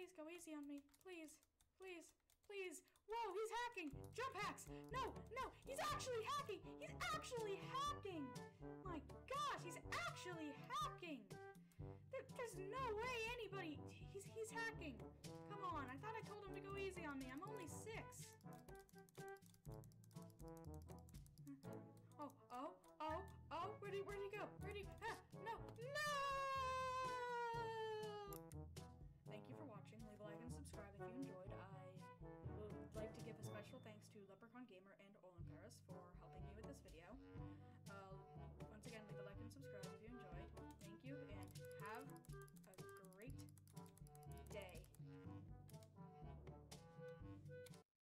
Please go easy on me. Please. Please. Please. Whoa, he's hacking. Jump hacks. No, no, he's actually hacking. He's actually hacking. My gosh, he's actually hacking. There's no way anybody... He's hacking. Come on, I thought I told him to go easy on me. I'm only 6. Oh, where'd he go? No! Thank you for watching. Leave a like and subscribe if you enjoyed. I would like to give a special thanks to Leprechaun Gamer and Olin Paris for helping me with this video.